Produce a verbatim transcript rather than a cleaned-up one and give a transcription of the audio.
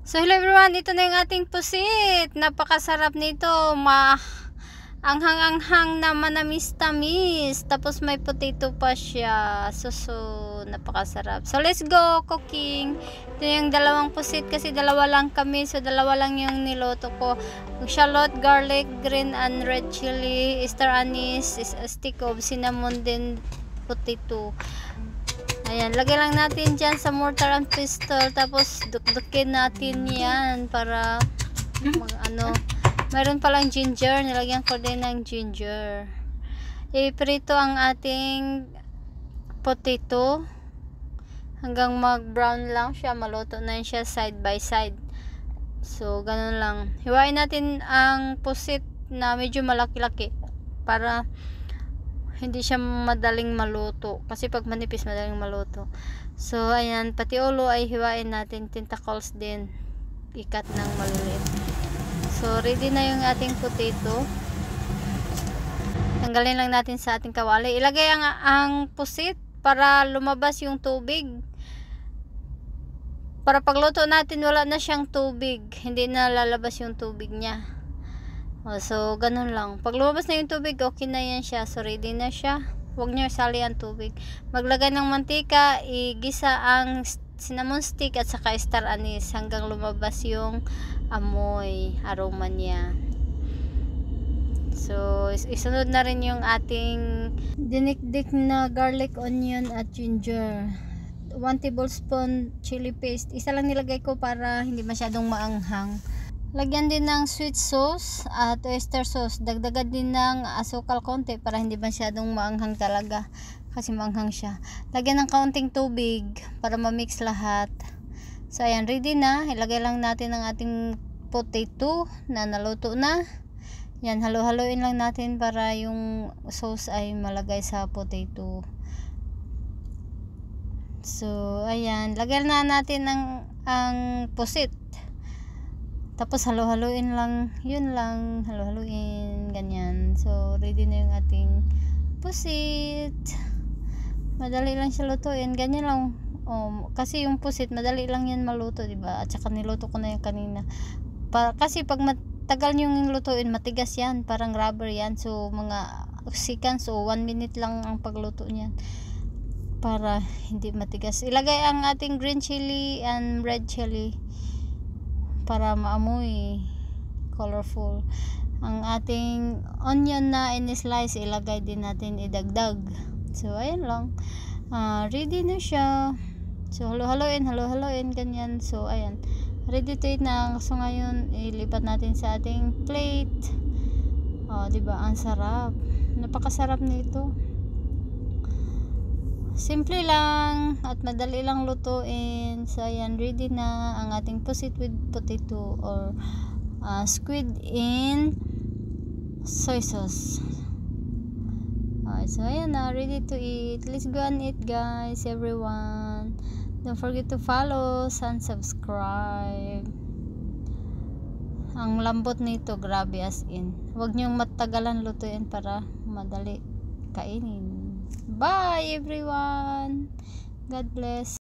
So hello everyone, ito na yung ating pusit. Napakasarap nito. Ma anghang-anghang na manamis-tamis. Tapos may potato pa siya. So, so napakasarap. So let's go cooking. Ito yung dalawang pusit kasi dalawa lang kami. So dalawa lang yung niloto ko. Shallot, garlic, green and red chili, star anise, is a stick of cinnamon, then potato. Ayan, lagay lang natin dyan sa mortar and pestle, tapos dukdukin natin yan para mag, ano, mayroon palang ginger, nilagyan ko din ng ginger. Iprito ang ating potato hanggang mag brown lang siya, maluto na siya side by side. So ganun lang, hiwain natin ang pusit na medyo malaki-laki para hindi siya madaling maluto kasi pag manipis madaling maluto. So ayan, pati ulo ay hiwain natin, tentacles din ikat ng maliliit. So ready na yung ating potato. Tanggalin lang natin sa ating kawali, ilagay ang, ang pusit para lumabas yung tubig, para pagluto natin wala na siyang tubig, hindi na lalabas yung tubig niya. Oh, so ganun lang, pag lumabas na yung tubig okay na yan siya. So ready na siya, huwag nyo sali ang tubig. Maglagay ng mantika, igisa ang cinnamon stick at saka star anise hanggang lumabas yung amoy, aroma niya. So isunod na rin yung ating dinikdik na garlic, onion at ginger. One tablespoon chili paste, isa lang nilagay ko para hindi masyadong maanghang. Lagyan din ng sweet sauce at oyster sauce. Dagdagan din ng asukal konti para hindi masyadong maanghang talaga kasi maanghang siya. Lagyan ng kaunting tubig para ma-mix lahat. So ayan, ready na. Ilagay lang natin ang ating potato na naluto na. Yan, halo-haloin lang natin para yung sauce ay malagay sa potato. So ayan, lagyan na natin ng ang pusit. Tapos halo-haloin lang, yun lang, halo-haloin, ganyan. So ready na yung ating pusit. Madali lang siya lutuin, ganyan lang. Um, kasi yung pusit madali lang yan maluto, diba? At saka niluto ko na yung kanina. Para, kasi pag matagal yung lutuin, matigas yan, parang rubber yan. So mga seconds, so one minute lang ang pagluto niyan para hindi matigas. Ilagay ang ating green chili and red chili para maamoy colorful. Ang ating onion na in-slice ilagay din natin, idagdag. So ayan lang, uh, ready na siya. So halo-haloin, halo-haloin, ganyan. So ayan, ready to eat na. So ngayon ilipat natin sa ating plate. Oh, diba ang sarap, napakasarap nito. Simple lang at madali lang lutuin. So ayan, ready na ang ating pusit with potato or uh, squid in soy sauce. Uh, so ayan na, ready to eat. Let's go and eat guys, everyone. Don't forget to follow and subscribe. Ang lambot nito, grabe as in. Huwag nyong matagalan lutuin para madali kainin. Bye everyone. God bless.